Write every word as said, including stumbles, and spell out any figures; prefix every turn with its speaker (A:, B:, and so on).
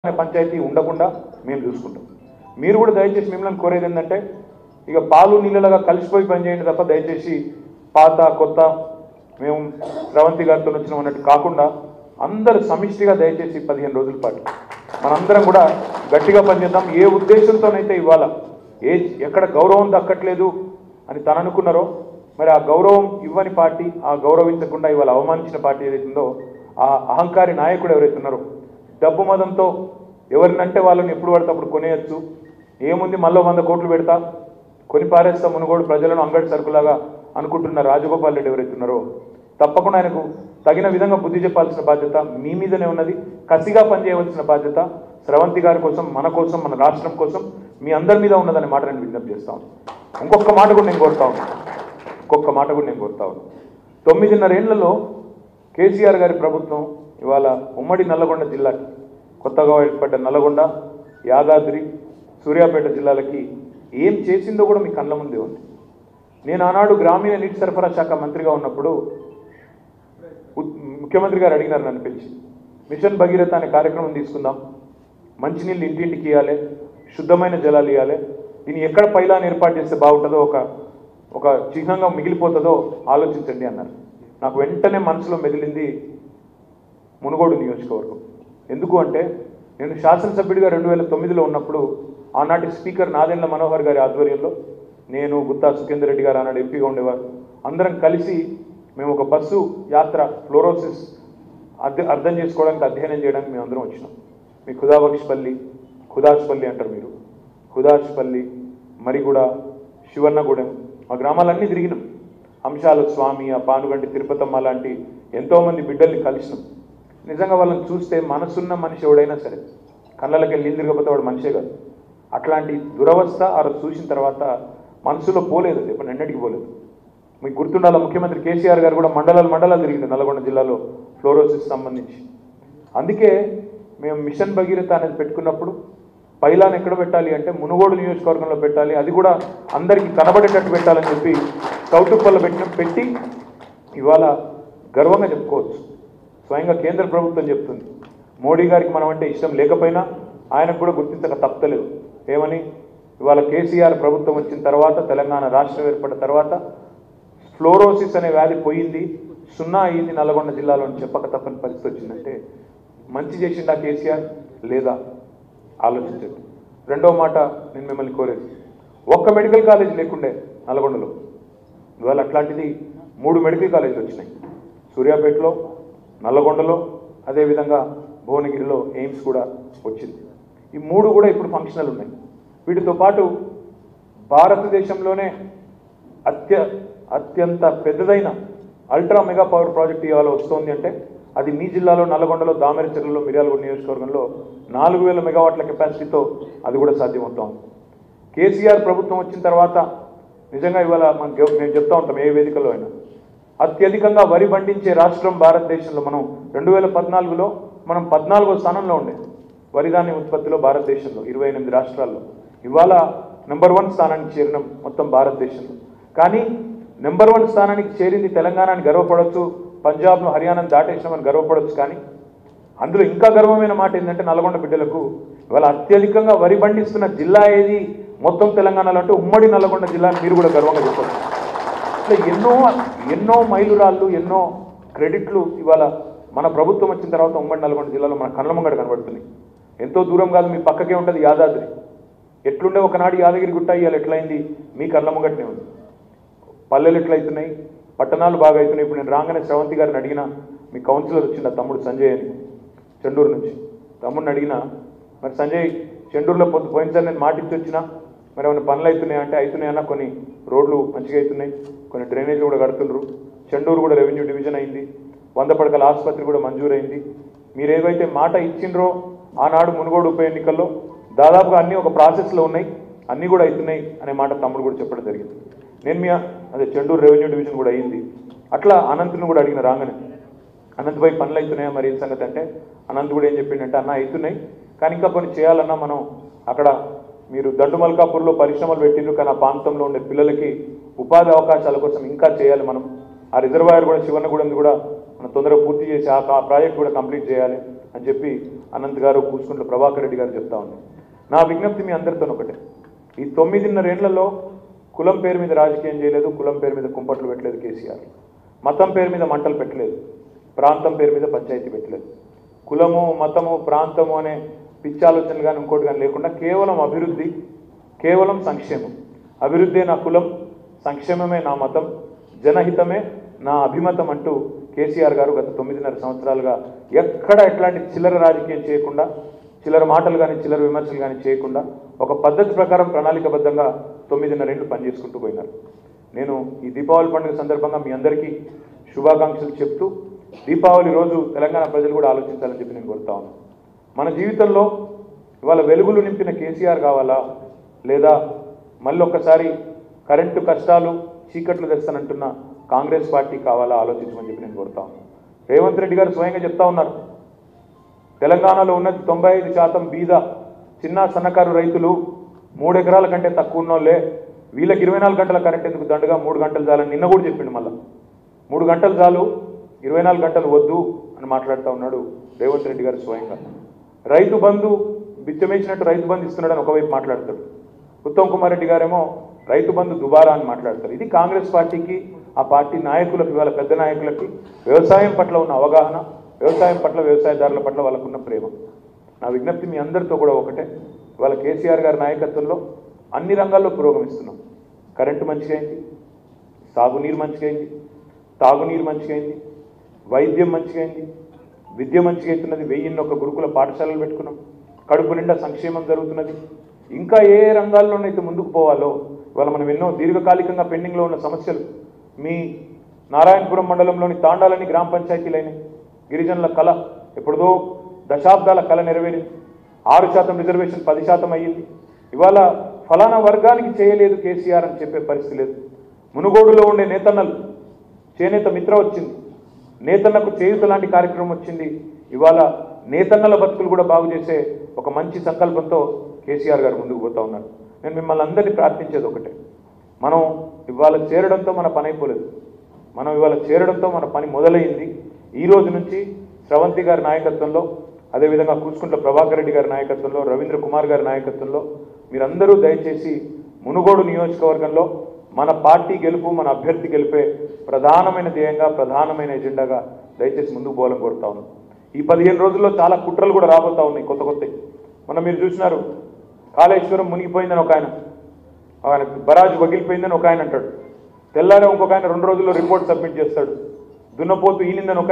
A: పంచాయతీ ఉండకుండా మేము చూసుకుంటాం. మీరు కూడా దయచేసి మిమ్మల్ని కోరేది ఏంటంటే ఇక పాలు నీళ్ళలాగా కలిసిపోయి పనిచేయండి తప్ప దయచేసి పాత కొత్త మేము శ్రవంతి గారితో వచ్చినాం అన్నట్టు కాకుండా అందరూ సమిష్టిగా దయచేసి పదిహేను రోజుల పాటు మనందరం కూడా గట్టిగా పనిచేద్దాం. ఏ ఉద్దేశంతోనైతే ఇవాళ ఏ ఎక్కడ గౌరవం దక్కట్లేదు అని తను అనుకున్నారో మరి ఆ గౌరవం ఇవ్వని పార్టీ, ఆ గౌరవించకుండా ఇవాళ అవమానించిన పార్టీ ఏదైతుందో ఆ అహంకారి నాయకుడు ఎవరైతే ఉన్నారో డబ్బు మదంతో ఎవరినంటే వాళ్ళని ఎప్పుడు పడితే అప్పుడు కొనేయచ్చు, ఏముంది మళ్ళీ వంద కోట్లు పెడతా కొని పారేస్తా మునుగోడు ప్రజలను అంగడి సరుకులాగా అనుకుంటున్న రాజగోపాల్ రెడ్డి ఎవరైతే ఉన్నారో తప్పకుండా ఆయనకు తగిన విధంగా బుద్ధి చెప్పాల్సిన బాధ్యత మీ మీదనే ఉన్నది. కసిగా పనిచేయవలసిన బాధ్యత శ్రవంతి గారి కోసం, మన కోసం, మన రాష్ట్రం కోసం మీ అందరి మీద ఉన్నదనే మాట నేను విజ్ఞప్తి చేస్తా ఉన్నాను. ఇంకొక మాట కూడా నేను కోరుతా ఉన్నాను ఇంకొక మాట కూడా నేను కోరుతా ఉన్నాను తొమ్మిదిన్నరేళ్లలో కేసీఆర్ గారి ప్రభుత్వం ఇవాళ ఉమ్మడి నల్లగొండ జిల్లాకి, కొత్తగా ఏర్పడ్డ నల్లగొండ, యాదాద్రి, సూర్యాపేట జిల్లాలకి ఏం చేసిందో కూడా మీ కళ్ళ ముందే ఉంది. నేను ఆనాడు గ్రామీణ నీటి సరఫరా శాఖ మంత్రిగా ఉన్నప్పుడు ముఖ్యమంత్రి గారు అడిగినారు నన్ను పిలిచి, మిషన్ భగీరథ అనే కార్యక్రమం తీసుకుందాం, మంచినీళ్ళు ఇంటింటికి ఇవ్వాలి, శుద్ధమైన జలాలు ఇవ్వాలి, దీన్ని ఎక్కడ పైలాన్ని ఏర్పాటు చేస్తే బాగుంటుందో, ఒక ఒక చిహ్నంగా మిగిలిపోతుందో ఆలోచించండి అన్నారు. నాకు వెంటనే మనసులో మెదిలింది మునుగోడు నియోజకవర్గం. ఎందుకు అంటే నేను శాసనసభ్యుడిగా రెండు వేల తొమ్మిదిలో ఉన్నప్పుడు ఆనాటి స్పీకర్ నాదెండ్ల మనోహర్ గారి ఆధ్వర్యంలో నేను, గుత్తా సుఖేందర్ రెడ్డి గారు ఆనాడు ఎంపీగా ఉండేవారు, అందరం కలిసి మేము ఒక బస్సు యాత్ర ఫ్లోరోసిస్ అర్థ అర్థం చేసుకోవడానికి అధ్యయనం చేయడానికి మేము అందరం వచ్చినాం. మీ ఖుదాబక్షపల్లి, ఖుదాష్పల్లి అంటారు మీరు, ఖుదాష్పల్లి, మరిగూడ, శివన్నగూడెం, మా గ్రామాలన్నీ తిరిగినాం. అంశాల స్వామి, ఆ పానుగంటి తిరుపతమ్మ లాంటి ఎంతోమంది బిడ్డల్ని కలిసినాం. నిజంగా వాళ్ళని చూస్తే మనసున్న మనిషి ఎవడైనా సరే కళ్ళకి నీళ్ళు తిరగకపోతే వాడు మనిషే కాదు. అట్లాంటి దురవస్థ ఆ రోజు చూసిన తర్వాత మనసులో పోలేదు, ఎప్పుడు ఎన్నటికి పోలేదు. మీకు గుర్తుండాల, ముఖ్యమంత్రి కేసీఆర్ గారు కూడా మండలాలు మండలాలు తిరిగింది నల్గొండ జిల్లాలో ఫ్లోరోసిస్ సంబంధించి. అందుకే మేము మిషన్ భగీరథ అనేది పెట్టుకున్నప్పుడు పైలాన్ ఎక్కడ పెట్టాలి అంటే మునుగోడు నియోజకవర్గంలో పెట్టాలి, అది కూడా అందరికీ కనబడేటట్టు పెట్టాలని చెప్పి చౌటుప్పల్లో పెట్టిన పెట్టి ఇవాళ గర్వంగా చెప్పుకోవచ్చు. స్వయంగా కేంద్ర ప్రభుత్వం చెప్తుంది, మోడీ గారికి మనం అంటే ఇష్టం లేకపోయినా ఆయనకు కూడా గుర్తించక తప్పలేదు. ఏమని, ఇవాళ కేసీఆర్ ప్రభుత్వం వచ్చిన తర్వాత, తెలంగాణ రాష్ట్రం ఏర్పడిన తర్వాత ఫ్లోరోసిస్ అనే వ్యాధి పోయింది, సున్నా అయింది నల్గొండ జిల్లాలో అని చెప్పక తప్పని పరిస్థితి వచ్చిందంటే మంచి చేసిండా కేసీఆర్ లేదా ఆలోచించండి. రెండో మాట నేను మిమ్మల్ని కోరేది, ఒక్క మెడికల్ కాలేజ్ లేకుండే నల్గొండలో, ఇవాళ అట్లాంటిది మూడు మెడికల్ కాలేజీలు వచ్చినాయి. సూర్యాపేటలో, నల్లగొండలో, అదేవిధంగా భువనగిరిలో ఎయిమ్స్ కూడా వచ్చింది. ఈ మూడు కూడా ఇప్పుడు ఫంక్షనల్ ఉన్నాయి. వీటితో పాటు భారతదేశంలోనే అత్య అత్యంత పెద్దదైన అల్ట్రా మెగా పవర్ ప్రాజెక్ట్ ఇవాళ వస్తోంది అంటే అది మీ జిల్లాలో నల్లగొండలో, దామెరచెర్లలో, మిర్యాలగూడ నియోజకవర్గంలో నాలుగు వేల మెగావాట్ల కెపాసిటీతో అది కూడా సాధ్యమవుతాం. కేసీఆర్ ప్రభుత్వం వచ్చిన తర్వాత నిజంగా ఇవాళ మనం మేము చెప్తా ఉంటాం ఏ వేదికలో అయినా, అత్యధికంగా వరి పండించే రాష్ట్రం భారతదేశంలో. మనం రెండు వేల పద్నాలుగులో మనం పద్నాలుగో స్థానంలో ఉండే వరిధాన్య ఉత్పత్తిలో భారతదేశంలో ఇరవై ఎనిమిది రాష్ట్రాల్లో. ఇవాళ నెంబర్ వన్ స్థానానికి చేరినాం మొత్తం భారతదేశంలో. కానీ నెంబర్ వన్ స్థానానికి చేరింది తెలంగాణని గర్వపడవచ్చు, పంజాబ్ను, హర్యానాను దాటేసినామని గర్వపడవచ్చు. కానీ అందులో ఇంకా గర్వమైన మాట ఏంటంటే నల్గొండ బిడ్డలకు ఇవాళ అత్యధికంగా వరి పండిస్తున్న జిల్లా ఏది మొత్తం తెలంగాణలో అంటే ఉమ్మడి నల్గొండ జిల్లాని మీరు కూడా గర్వంగా చెప్పచ్చు. ఇట్లా ఎన్నో ఎన్నో మైలురాళ్ళు, ఎన్నో క్రెడిట్లు ఇవాళ మన ప్రభుత్వం వచ్చిన తర్వాత ఉమ్మడి నల్గొండ జిల్లాలో మన కళ్ళ ముంగట కనబడుతుంది. ఎంతో దూరం కాదు, మీ పక్కకే ఉంటుంది యాదాద్రి. ఎట్లుండే ఒకనాడు యాదగిరి గుట్ట, ఇవాళ ఎట్లయింది మీ కళ్ళ ముంగటనే ఉంది. పల్లెలు ఎట్లయితున్నాయి, పట్టణాలు బాగా అవుతున్నాయి. ఇప్పుడు నేను రాగానే శ్రవంతి గారిని అడిగిన, మీ కౌన్సిలర్ వచ్చిండ తమ్ముడు సంజయ్ అని చెండూరు నుంచి, తమ్ముడిని అడిగినా మరి సంజయ్ చెండూరులో పొద్దు పోయినసారి నేను మాటిచ్చి వచ్చినా మరి ఏమైనా పనులు అవుతున్నాయి అంటే అవుతున్నాయన్నా, కొన్ని రోడ్లు మంచిగా అవుతున్నాయి, కొన్ని డ్రైనేజీలు కూడా కడుతున్నారు, చెండూరు కూడా రెవెన్యూ డివిజన్ అయింది, వంద పడకల ఆసుపత్రి కూడా మంజూరైంది. మీరు ఏవైతే మాట ఇచ్చిండ్రో ఆనాడు మునుగోడు ఉప ఎన్నికల్లో దాదాపుగా అన్నీ ఒక ప్రాసెస్లో ఉన్నాయి, అన్నీ కూడా అవుతున్నాయి అనే మాట తమ్ముడు కూడా చెప్పడం జరిగింది. నేను మీ అదే చెండూరు రెవెన్యూ డివిజన్ కూడా అయింది. అట్లా అనంత్ను కూడా అడిగిన రాగానే, అనంతపై పనులు అవుతున్నాయా మరి ఏం సంగతి అంటే అనంత్ కూడా ఏం చెప్పిండంటే, అన్న అవుతున్నాయి కానీ ఇంకా కొన్ని చేయాలన్నా, మనం అక్కడ మీరు దండుమల్కాపూర్లో పరిశ్రమలు పెట్టిండ్రు కానీ ఆ ప్రాంతంలో ఉండే పిల్లలకి ఉపాధి అవకాశాల కోసం ఇంకా చేయాలి మనం. ఆ రిజర్వాయర్ కూడా శివన్నగూడెం కూడా మనం తొందరగా పూర్తి చేసి ఆ ప్రాజెక్ట్ కూడా కంప్లీట్ చేయాలి అని చెప్పి అనంత్ గారు కూసుకుంట్ల ప్రభాకర్ రెడ్డి గారు చెప్తా ఉన్నారు. నా విజ్ఞప్తి మీ అందరితో ఒకటే, ఈ తొమ్మిదిన్నరేళ్లలో కులం పేరు మీద రాజకీయం చేయలేదు, కులం పేరు మీద కుంపట్లు పెట్టలేదు కేసీఆర్, మతం పేరు మీద మంటలు పెట్టలేదు, ప్రాంతం పేరు మీద పంచాయతీ పెట్టలేదు. కులము మతము ప్రాంతము అనే పిచ్చాలోచనలు కానీ ఇంకోటి కానీ లేకుండా కేవలం అభివృద్ధి, కేవలం సంక్షేమం. అభివృద్ధే నా కులం, సంక్షేమమే నా మతం, జనహితమే నా అభిమతం అంటూ కేసీఆర్ గారు గత తొమ్మిదిన్నర సంవత్సరాలుగా ఎక్కడ ఎట్లాంటి చిల్లర రాజకీయం చేయకుండా, చిల్లర మాటలు కానీ చిల్లర విమర్శలు కానీ చేయకుండా ఒక పద్ధతి ప్రకారం ప్రణాళికబద్ధంగా తొమ్మిదిన్నరేళ్ళు పనిచేసుకుంటూ పోయినారు. నేను ఈ దీపావళి పండుగ సందర్భంగా మీ అందరికీ శుభాకాంక్షలు చెప్తూ, దీపావళి రోజు తెలంగాణ ప్రజలు కూడా ఆలోచించాలని చెప్పి నేను కోరుతా ఉన్నాను. మన జీవితంలో ఇవాళ వెలుగులు నింపిన కేసీఆర్ కావాలా, లేదా మళ్ళీ ఒక్కసారి కరెంటు కష్టాలు చీకట్లు తెస్తానంటున్న కాంగ్రెస్ పార్టీ కావాలా ఆలోచించమని చెప్పి నేను కోరుతా ఉన్నాను. రేవంత్ రెడ్డి గారు స్వయంగా చెప్తా ఉన్నారు, తెలంగాణలో ఉన్నది తొంభై ఐదు శాతం బీద చిన్న సన్నకారు రైతులు, మూడు ఎకరాల కంటే తక్కువ ఉన్నోళ్ళే, వీళ్ళకి ఇరవై నాలుగు గంటల కరెంట్ ఎందుకు, దండగా మూడు గంటలు చాలని నిన్న కూడా చెప్పిండు. మళ్ళీ మూడు గంటలు చాలు, ఇరవై నాలుగు గంటలు వద్దు అని మాట్లాడుతూ ఉన్నాడు రేవంత్ రెడ్డి గారు స్వయంగా. రైతు బంధు బిచ్చమేసినట్టు రైతు బంధు ఇస్తున్నాడని ఒకవైపు మాట్లాడతాడు, ఉత్తమ్ కుమార్ రెడ్డి గారేమో రైతు బంధు దుబారా అని మాట్లాడతారు. ఇది కాంగ్రెస్ పార్టీకి, ఆ పార్టీ నాయకులకు, ఇవాళ పెద్ద నాయకులకి వ్యవసాయం పట్ల ఉన్న అవగాహన, వ్యవసాయం పట్ల వ్యవసాయదారుల పట్ల వాళ్ళకున్న ప్రేమ. నా విజ్ఞప్తి మీ అందరితో కూడా ఒకటే, ఇవాళ కేసీఆర్ గారి నాయకత్వంలో అన్ని రంగాల్లో పురోగమిస్తున్నాం. కరెంటు మంచిగా అయింది, సాగునీరు మంచిగా అయింది, తాగునీరు మంచిగా అయింది, వైద్యం మంచిగా అయింది, విద్య మంచిగా అవుతున్నది, వెయ్యిన్నొక్క గురుకుల పాఠశాలలు పెట్టుకున్నాం, కడుపు నిండా సంక్షేమం జరుగుతున్నది. ఇంకా ఏ రంగాల్లోనైతే ముందుకు పోవాలో ఇవాళ మనం ఎన్నో దీర్ఘకాలికంగా పెండింగ్లో ఉన్న సమస్యలు, మీ నారాయణపురం మండలంలోని తాండాలని గ్రామ పంచాయతీలైన గిరిజనుల కళ ఎప్పుడుదో దశాబ్దాల కళ నెరవేరింది. ఆరు శాతం రిజర్వేషన్ పది శాతం అయ్యింది. ఇవాళ ఫలానా వర్గానికి చేయలేదు కేసీఆర్ అని చెప్పే పరిస్థితి లేదు. మునుగోడులో ఉండే నేతన్నలు, చేనేత మిత్ర వచ్చింది, నేతన్నకు చేయూత లాంటి కార్యక్రమం వచ్చింది. ఇవాళ నేతన్నల బతుకులు కూడా బాగు చేసే ఒక మంచి సంకల్పంతో కేసీఆర్ గారు ముందుకు పోతా ఉన్నారు. నేను మిమ్మల్ని అందరినీ ప్రార్థించేది ఒకటే, మనం ఇవాళ చేరడంతో మన పని అయిపోలేదు, మనం ఇవాళ చేరడంతో మన పని మొదలైంది. ఈ రోజు నుంచి స్రవంతి గారి నాయకత్వంలో, అదేవిధంగా కూసుకుంట్ల ప్రభాకర్ రెడ్డి గారి నాయకత్వంలో, రవీంద్ర కుమార్ గారి నాయకత్వంలో మీరందరూ దయచేసి మునుగోడు నియోజకవర్గంలో మన పార్టీ గెలుపు, మన అభ్యర్థి గెలిపే ప్రధానమైన ధ్యేయంగా, ప్రధానమైన ఎజెండాగా దయచేసి ముందుకు పోవాలని కోరుతా ఉన్నాం. ఈ పదిహేను రోజుల్లో చాలా కుట్రలు కూడా రాబోతా ఉన్నాయి, కొత్త కొత్త. మొన్న మీరు చూసినారు, కాళేశ్వరం మునిగిపోయిందని ఒక ఆయన, ఆయన బరాజు పగిలిపోయిందని ఒక ఆయన అంటాడు, తెల్లారే ఇంకొక ఆయన రెండు రోజుల్లో రిపోర్ట్ సబ్మిట్ చేస్తాడు, దున్నపోతు ఈనిందని ఒక